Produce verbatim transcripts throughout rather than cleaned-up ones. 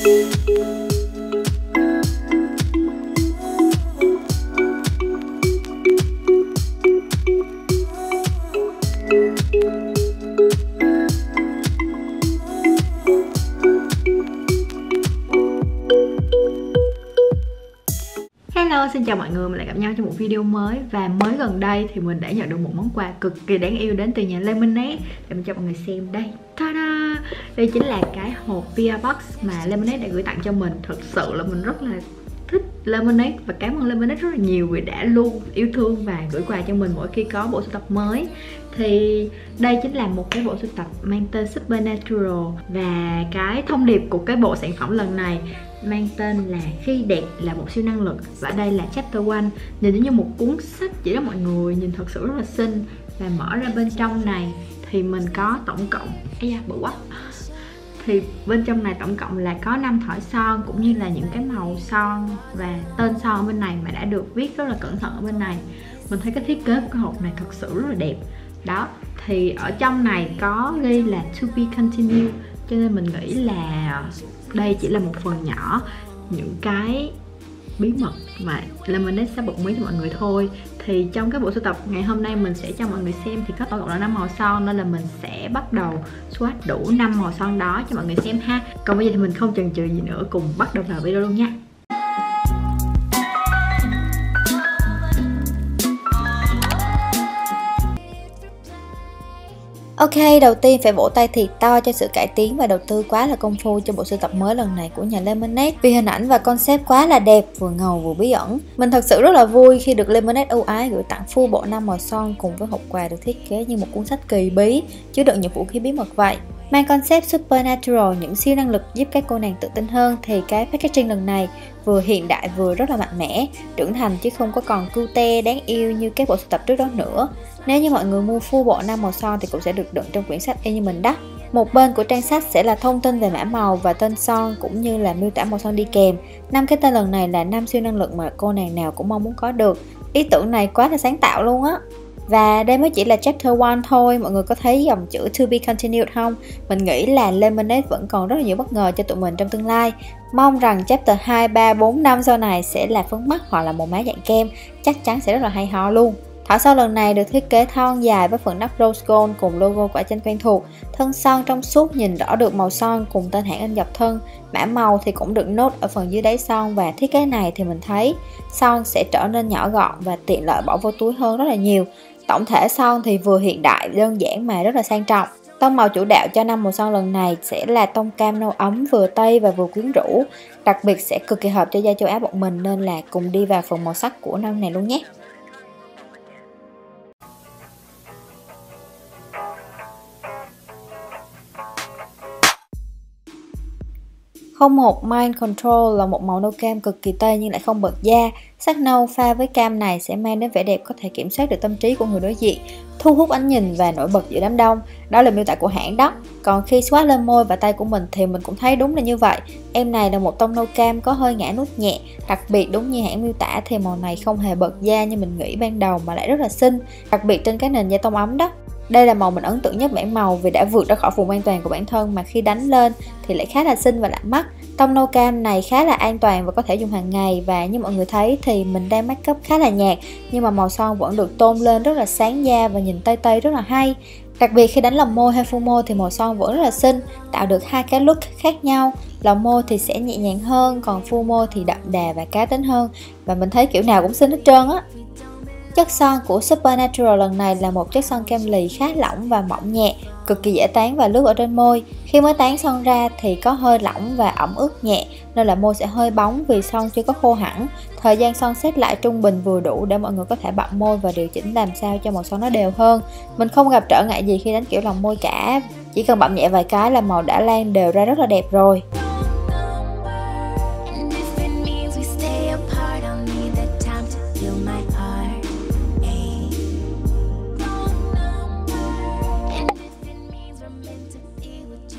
Hello, xin chào mọi người, mình lại gặp nhau trong một video mới. Và mới gần đây thì mình đã nhận được một món quà cực kỳ đáng yêu đến từ nhà Lemonade. Để mình cho mọi người xem đây. Ta-da! Đây chính là cái hộp pê rờ box mà Lemonade đã gửi tặng cho mình. Thật sự là mình rất là thích Lemonade và cảm ơn Lemonade rất là nhiều vì đã luôn yêu thương và gửi quà cho mình mỗi khi có bộ sưu tập mới. Thì đây chính là một cái bộ sưu tập mang tên Supernatural. Và cái thông điệp của cái bộ sản phẩm lần này mang tên là khi đẹp là một siêu năng lực. Và đây là chapter one. Nhìn giống như một cuốn sách vậy đó mọi người. Nhìn thật sự rất là xinh. Và mở ra bên trong này thì mình có tổng cộng Ây da, bự quá. Thì bên trong này tổng cộng là có năm thỏi son cũng như là những cái màu son và tên son ở bên này mà đã được viết rất là cẩn thận ở bên này. Mình thấy cái thiết kế của cái hộp này thật sự rất là đẹp. Đó, thì ở trong này có ghi là to be continued, cho nên mình nghĩ là đây chỉ là một phần nhỏ những cái bí mật mà Lemonade sẽ bật mí cho mọi người thôi. Thì trong cái bộ sưu tập ngày hôm nay mình sẽ cho mọi người xem thì có tổng cộng là năm màu son, nên là mình sẽ bắt đầu swatch đủ năm màu son đó cho mọi người xem ha. Còn bây giờ thì mình không chần chừ gì nữa, cùng bắt đầu vào video luôn nha. Ok, đầu tiên phải vỗ tay thiệt to cho sự cải tiến và đầu tư quá là công phu cho bộ sưu tập mới lần này của nhà Lemonade. Vì hình ảnh và concept quá là đẹp, vừa ngầu vừa bí ẩn. Mình thật sự rất là vui khi được Lemonade ưu ái gửi tặng full bộ năm màu son cùng với hộp quà được thiết kế như một cuốn sách kỳ bí, chứa đựng những vũ khí bí mật vậy. Mang concept Supernatural, những siêu năng lực giúp các cô nàng tự tin hơn, thì cái packaging lần này vừa hiện đại vừa rất là mạnh mẽ, trưởng thành chứ không có còn cute đáng yêu như các bộ sưu tập trước đó nữa. Nếu như mọi người mua full bộ năm màu son thì cũng sẽ được đựng trong quyển sách y như mình đó. Một bên của trang sách sẽ là thông tin về mã màu và tên son cũng như là miêu tả màu son đi kèm. Năm cái tên lần này là năm siêu năng lực mà cô nàng nào cũng mong muốn có được. Ý tưởng này quá là sáng tạo luôn á. Và đây mới chỉ là chapter one thôi, mọi người có thấy dòng chữ to be continued không? Mình nghĩ là Lemonade vẫn còn rất là nhiều bất ngờ cho tụi mình trong tương lai. Mong rằng chapter hai, ba, bốn, năm sau này sẽ là phấn mắt hoặc là một má dạng kem, chắc chắn sẽ rất là hay ho luôn. Thỏi son lần này được thiết kế thon dài với phần nắp rose gold cùng logo quả chanh quen thuộc. Thân son trong suốt nhìn rõ được màu son cùng tên hãng in dọc thân. Mã màu thì cũng được nốt ở phần dưới đáy son, và thiết kế này thì mình thấy son sẽ trở nên nhỏ gọn và tiện lợi bỏ vô túi hơn rất là nhiều. Tổng thể son thì vừa hiện đại, đơn giản mà rất là sang trọng. Tông màu chủ đạo cho năm màu son lần này sẽ là tông cam nâu ấm, vừa tây và vừa quyến rũ. Đặc biệt sẽ cực kỳ hợp cho da châu Á bọn mình, nên là cùng đi vào phần màu sắc của năm này luôn nhé. không một Mind Control là một màu nâu cam cực kỳ tây nhưng lại không bật da. Sắc nâu pha với cam này sẽ mang đến vẻ đẹp có thể kiểm soát được tâm trí của người đối diện, thu hút ánh nhìn và nổi bật giữa đám đông. Đó là miêu tả của hãng đó. Còn khi swatch lên môi và tay của mình thì mình cũng thấy đúng là như vậy. Em này là một tông nâu cam có hơi ngả nút nhẹ. Đặc biệt đúng như hãng miêu tả thì màu này không hề bật da như mình nghĩ ban đầu mà lại rất là xinh, đặc biệt trên cái nền da tông ấm đó. Đây là màu mình ấn tượng nhất bảng màu vì đã vượt ra khỏi vùng an toàn của bản thân mà khi đánh lên thì lại khá là xinh và lạ mắt. Tông nâu cam này khá là an toàn và có thể dùng hàng ngày, và như mọi người thấy thì mình đang make up khá là nhạt nhưng mà màu son vẫn được tôn lên rất là sáng da và nhìn tây tây rất là hay. Đặc biệt khi đánh lòng môi hay full môi thì màu son vẫn rất là xinh, tạo được hai cái look khác nhau. Lòng môi thì sẽ nhẹ nhàng hơn, còn full môi thì đậm đà và cá tính hơn, và mình thấy kiểu nào cũng xinh hết trơn á. Chất son của Supernatural lần này là một chất son kem lì khá lỏng và mỏng nhẹ, cực kỳ dễ tán và lướt ở trên môi. Khi mới tán son ra thì có hơi lỏng và ẩm ướt nhẹ nên là môi sẽ hơi bóng vì son chưa có khô hẳn. Thời gian son set lại trung bình vừa đủ để mọi người có thể bặm môi và điều chỉnh làm sao cho màu son nó đều hơn. Mình không gặp trở ngại gì khi đánh kiểu lòng môi cả, chỉ cần bặm nhẹ vài cái là màu đã lan đều ra rất là đẹp rồi.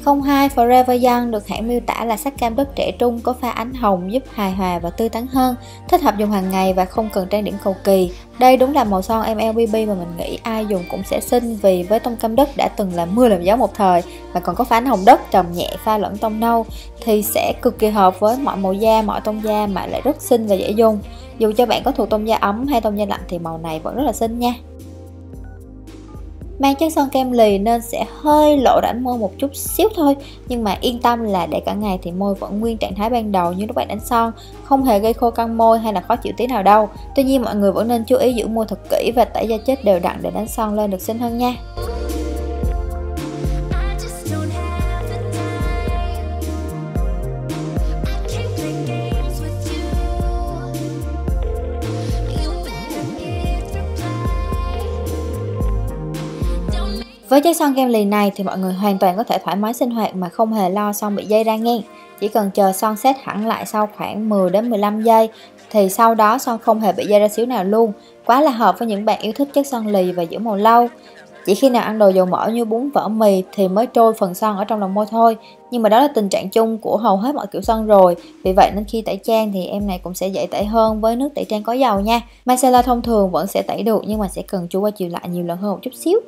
không hai Forever Young được hãng miêu tả là sắc cam đất trẻ trung có pha ánh hồng giúp hài hòa và tươi tắn hơn, thích hợp dùng hàng ngày và không cần trang điểm cầu kỳ. Đây đúng là màu son em lờ bê bê mà mình nghĩ ai dùng cũng sẽ xinh, vì với tông cam đất đã từng làm mưa làm gió một thời mà còn có pha ánh hồng đất trầm nhẹ pha lẫn tông nâu thì sẽ cực kỳ hợp với mọi màu da, mọi tông da mà lại rất xinh và dễ dùng. Dù cho bạn có thuộc tông da ấm hay tông da lạnh thì màu này vẫn rất là xinh nha. Mang chất son kem lì nên sẽ hơi lộ rãnh môi một chút xíu thôi, nhưng mà yên tâm là để cả ngày thì môi vẫn nguyên trạng thái ban đầu như lúc bạn đánh son, không hề gây khô căng môi hay là khó chịu tí nào đâu. Tuy nhiên mọi người vẫn nên chú ý giữ môi thật kỹ và tẩy da chết đều đặn để đánh son lên được xinh hơn nha. Với chất son kem lì này thì mọi người hoàn toàn có thể thoải mái sinh hoạt mà không hề lo son bị dây ra ngang. Chỉ cần chờ son set hẳn lại sau khoảng mười đến mười lăm giây thì sau đó son không hề bị dây ra xíu nào luôn. Quá là hợp với những bạn yêu thích chất son lì và giữ màu lâu. Chỉ khi nào ăn đồ dầu mỡ như bún phở mì thì mới trôi phần son ở trong lòng môi thôi. Nhưng mà đó là tình trạng chung của hầu hết mọi kiểu son rồi. Vì vậy nên khi tẩy trang thì em này cũng sẽ dễ tẩy hơn với nước tẩy trang có dầu nha. Micellar thông thường vẫn sẽ tẩy được nhưng mà sẽ cần chú qua chịu lại nhiều lần hơn một chút xíu.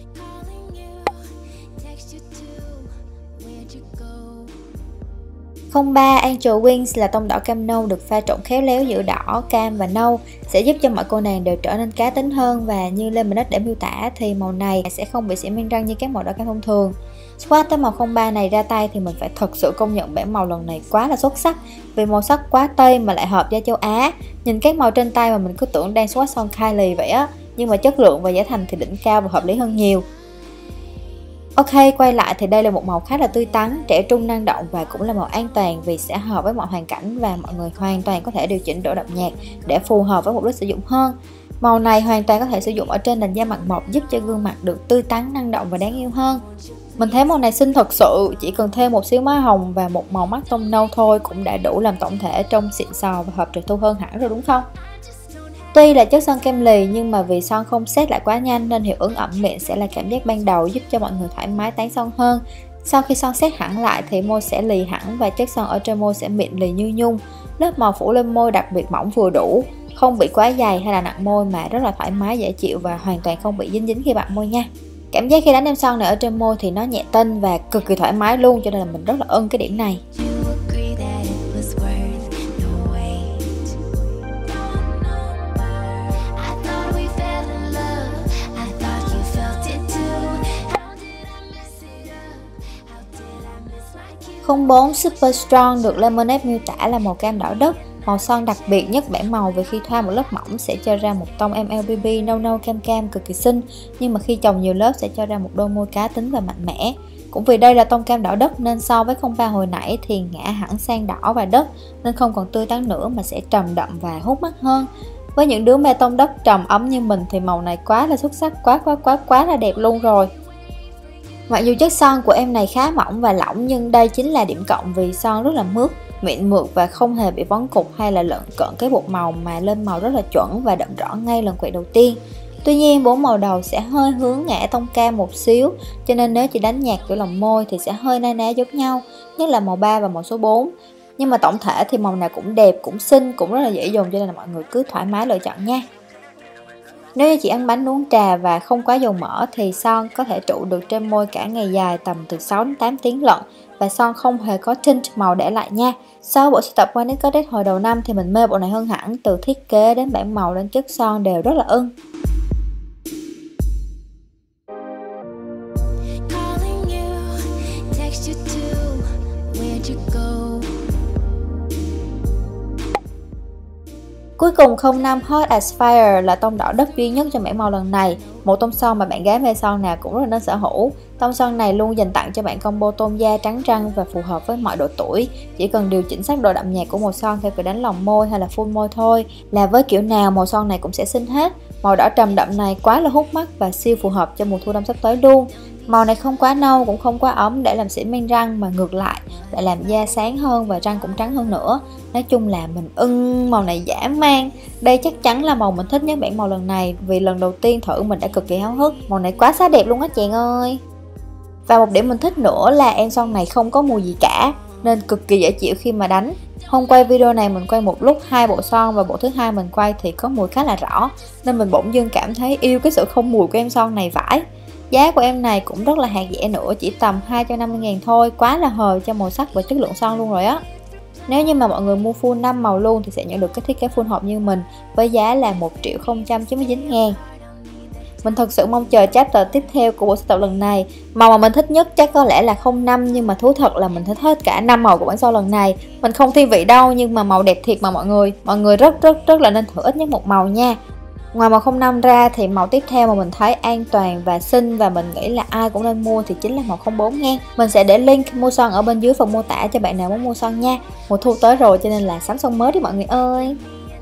không ba Angel Wings là tông đỏ cam nâu được pha trộn khéo léo giữa đỏ, cam và nâu, sẽ giúp cho mọi cô nàng đều trở nên cá tính hơn, và như Lemonade để miêu tả thì màu này sẽ không bị xỉa men răng như các màu đỏ cam thông thường. Swatch tới màu không ba này ra tay thì mình phải thật sự công nhận bảng màu lần này quá là xuất sắc, vì màu sắc quá Tây mà lại hợp da châu Á. Nhìn các màu trên tay mà mình cứ tưởng đang swatch son Kylie vậy á, nhưng mà chất lượng và giá thành thì đỉnh cao và hợp lý hơn nhiều. Ok, quay lại thì đây là một màu khá là tươi tắn, trẻ trung, năng động và cũng là màu an toàn vì sẽ hợp với mọi hoàn cảnh và mọi người hoàn toàn có thể điều chỉnh độ đậm nhạt để phù hợp với mục đích sử dụng hơn. Màu này hoàn toàn có thể sử dụng ở trên nền da mặt mộc, giúp cho gương mặt được tươi tắn, năng động và đáng yêu hơn. Mình thấy màu này xinh thật sự, chỉ cần thêm một xíu má hồng và một màu mắt tông nâu thôi cũng đã đủ làm tổng thể trông xịn sò và hợp trực thu hơn hẳn rồi đúng không? Tuy là chất son kem lì nhưng mà vì son không set lại quá nhanh nên hiệu ứng ẩm miệng sẽ là cảm giác ban đầu giúp cho mọi người thoải mái tán son hơn. Sau khi son set hẳn lại thì môi sẽ lì hẳn và chất son ở trên môi sẽ mịn lì như nhung. Lớp màu phủ lên môi đặc biệt mỏng vừa đủ, không bị quá dày hay là nặng môi mà rất là thoải mái dễ chịu và hoàn toàn không bị dính dính khi bặm môi nha. Cảm giác khi đánh em son này ở trên môi thì nó nhẹ tênh và cực kỳ thoải mái luôn, cho nên là mình rất là ưng cái điểm này. không bốn Super Strong được Lemonade miêu tả là màu cam đỏ đất, màu son đặc biệt nhất bảng màu vì khi thoa một lớp mỏng sẽ cho ra một tông em lờ bê bê nâu nâu cam cam cực kỳ xinh, nhưng mà khi chồng nhiều lớp sẽ cho ra một đôi môi cá tính và mạnh mẽ. Cũng vì đây là tông cam đỏ đất nên so với không ba hồi nãy thì ngã hẳn sang đỏ và đất, nên không còn tươi tắn nữa mà sẽ trầm đậm và hút mắt hơn. Với những đứa mê tông đất trầm ấm như mình thì màu này quá là xuất sắc, quá quá quá quá là đẹp luôn rồi. Mặc dù chất son của em này khá mỏng và lỏng nhưng đây chính là điểm cộng vì son rất là mướt, mịn mượt và không hề bị vón cục hay là lợn cợn cái bột màu mà lên màu rất là chuẩn và đậm rõ ngay lần quẹt đầu tiên. Tuy nhiên bốn màu đầu sẽ hơi hướng ngã tông cam một xíu, cho nên nếu chỉ đánh nhạt kiểu lòng môi thì sẽ hơi na ná giống nhau, nhất là màu ba và màu số bốn. Nhưng mà tổng thể thì màu nào cũng đẹp, cũng xinh, cũng rất là dễ dùng, cho nên là mọi người cứ thoải mái lựa chọn nha. Nếu như chỉ ăn bánh uống trà và không quá dầu mỡ thì son có thể trụ được trên môi cả ngày dài tầm từ sáu đến tám tiếng lận, và son không hề có tint màu để lại nha. Sau bộ sưu tập One Nick Goddess hồi đầu năm thì mình mê bộ này hơn hẳn, từ thiết kế đến bảng màu đến chất son đều rất là ưng. Cuối cùng không năm Hot as Fire là tông đỏ đất duy nhất cho bảng màu lần này, một tông son mà bạn gái mê son nào cũng rất là nên sở hữu. Tông son này luôn dành tặng cho bạn combo tông da trắng răng và phù hợp với mọi độ tuổi. Chỉ cần điều chỉnh sắc độ đậm nhạt của màu son theo kiểu đánh lòng môi hay là full môi thôi là với kiểu nào màu son này cũng sẽ xinh hết. Màu đỏ trầm đậm này quá là hút mắt và siêu phù hợp cho mùa thu đông sắp tới luôn. Màu này không quá nâu cũng không quá ấm để làm xỉn men răng, mà ngược lại lại làm da sáng hơn và răng cũng trắng hơn nữa. Nói chung là mình ưng màu này dã man. Đây chắc chắn là màu mình thích nhất bảng màu lần này vì lần đầu tiên thử mình đã cực kỳ háo hức. Màu này quá xá đẹp luôn á chàng ơi. Và một điểm mình thích nữa là em son này không có mùi gì cả, nên cực kỳ dễ chịu khi mà đánh. Hôm quay video này mình quay một lúc hai bộ son, và bộ thứ hai mình quay thì có mùi khá là rõ, nên mình bỗng dưng cảm thấy yêu cái sự không mùi của em son này vãi. Giá của em này cũng rất là hạt rẻ nữa, chỉ tầm hai trăm năm mươi ngàn thôi, quá là hời cho màu sắc và chất lượng son luôn rồi á. Nếu như mà mọi người mua full năm màu luôn thì sẽ nhận được cái thiết kế full hộp như mình, với giá là một triệu không trăm chín mươi chín ngàn. Mình thật sự mong chờ chapter tiếp theo của bộ sưu tập lần này. Màu mà mình thích nhất chắc có lẽ là không năm, nhưng mà thú thật là mình thích hết cả năm màu của bản son lần này. Mình không thiên vị đâu, nhưng mà màu đẹp thiệt mà mọi người. Mọi người rất rất rất là nên thử ít nhất một màu nha. Ngoài màu không năm ra thì màu tiếp theo mà mình thấy an toàn và xinh và mình nghĩ là ai cũng nên mua thì chính là màu không bốn nha. Mình sẽ để link mua son ở bên dưới phần mô tả cho bạn nào muốn mua son nha. Mùa thu tới rồi cho nên là sắm son mới đi mọi người ơi.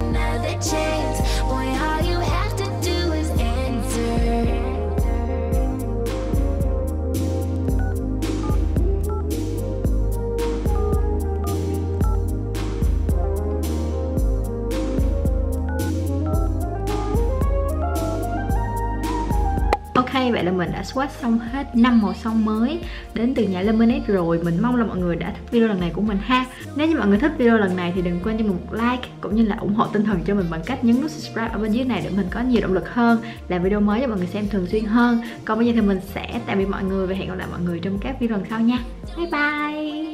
Ok, vậy là mình đã swatch xong hết năm màu son mới đến từ nhà Lemonade rồi. Mình mong là mọi người đã thích video lần này của mình ha. Nếu như mọi người thích video lần này thì đừng quên cho mình một like, cũng như là ủng hộ tinh thần cho mình bằng cách nhấn nút subscribe ở bên dưới này để mình có nhiều động lực hơn, làm video mới cho mọi người xem thường xuyên hơn. Còn bây giờ thì mình sẽ tạm biệt mọi người và hẹn gặp lại mọi người trong các video lần sau nha. Bye bye.